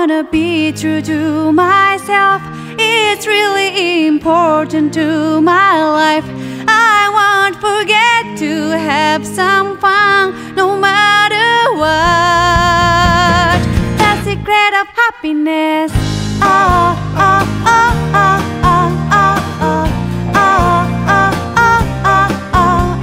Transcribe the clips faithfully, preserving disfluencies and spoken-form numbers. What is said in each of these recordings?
wanna be true to myself. It's really important to my life. I won't forget to have some fun no matter what. The secret of happiness. Oh, oh, oh, oh, oh, oh, oh, oh, oh, oh, oh,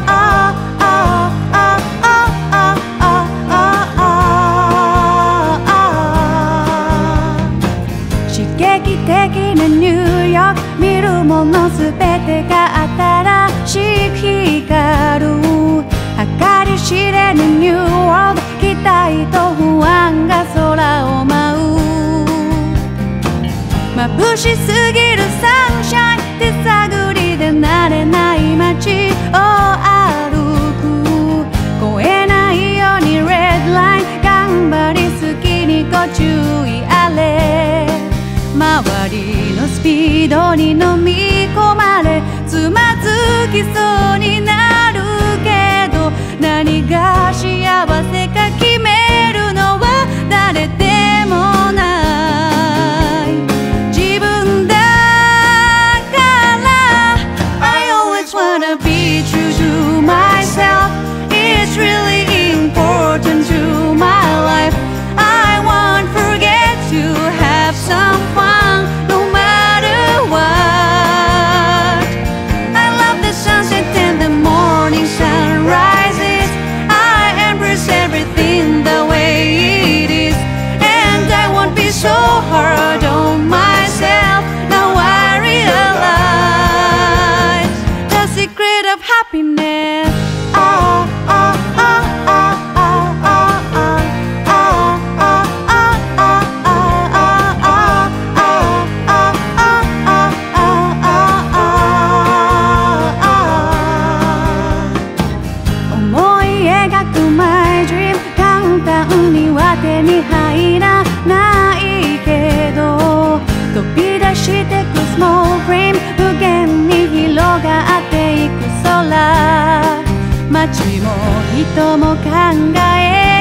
oh, oh. 刺激的なニューヨーク、見るものすべてが新しく光る計り知れぬニューワールド、期待と不安が空を舞う。眩しすぎるサンシャイン、手探りで慣れない街を歩く。越えないようにレッドライン、頑張りすぎにご注意あれ。周りのスピードに飲み込まれ、つまずきそうになるけど、何が幸せか決めるのは誰でもない、自分だから。 I always wanna be true to myself. It's really important to my life. I won't forget to have some fun no matter what. I love the sunset and the morning sun rises. I embrace everything the way it is, and I won't be so hard on myself. Now I realize the secret of happiness. Oh, oh, oh, oh, oh, oh, oh, oh, oh, oh, oh, oh. 思い描く My dream、 簡単には手に入らないけど、飛び出してく Small dream、 無限に広がっていく空。街も人も考え